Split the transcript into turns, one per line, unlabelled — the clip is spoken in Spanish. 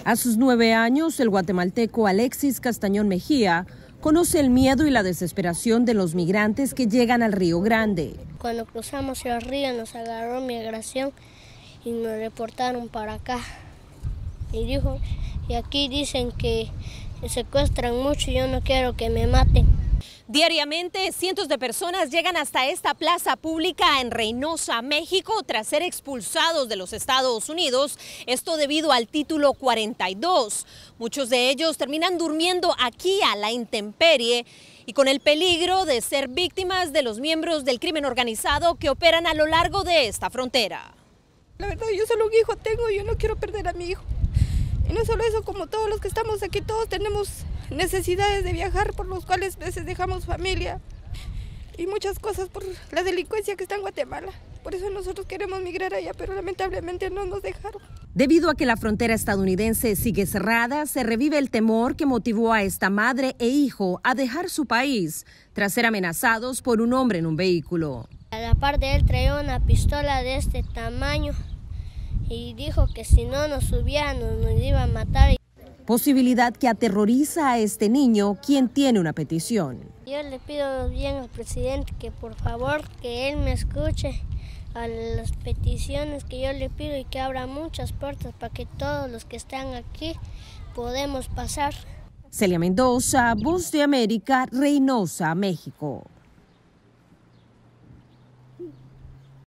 A sus 9 años, el guatemalteco Alexis Castañón Mejía conoce el miedo y la desesperación de los migrantes que llegan al Río Grande.
Cuando cruzamos el río nos agarró migración y nos reportaron para acá. Y aquí dicen que secuestran mucho y yo no quiero que me maten.
Diariamente, cientos de personas llegan hasta esta plaza pública en Reynosa, México, tras ser expulsados de los Estados Unidos, esto debido al título 42. Muchos de ellos terminan durmiendo aquí a la intemperie y con el peligro de ser víctimas de los miembros del crimen organizado que operan a lo largo de esta frontera.
La verdad, yo solo un hijo tengo y yo no quiero perder a mi hijo. Y no solo eso, como todos los que estamos aquí, todos tenemos necesidades de viajar, por los cuales a veces dejamos familia y muchas cosas por la delincuencia que está en Guatemala. Por eso nosotros queremos migrar allá, pero lamentablemente no nos dejaron.
Debido a que la frontera estadounidense sigue cerrada, se revive el temor que motivó a esta madre e hijo a dejar su país tras ser amenazados por un hombre en un vehículo.
A la par de él traía una pistola de este tamaño y dijo que si no nos subía nos iba a matar.
Posibilidad que aterroriza a este niño, quien tiene una petición.
Yo le pido bien al presidente que por favor que él me escuche a las peticiones que yo le pido y que abra muchas puertas para que todos los que están aquí podemos pasar.
Celia Mendoza, Voz de América, Reynosa, México.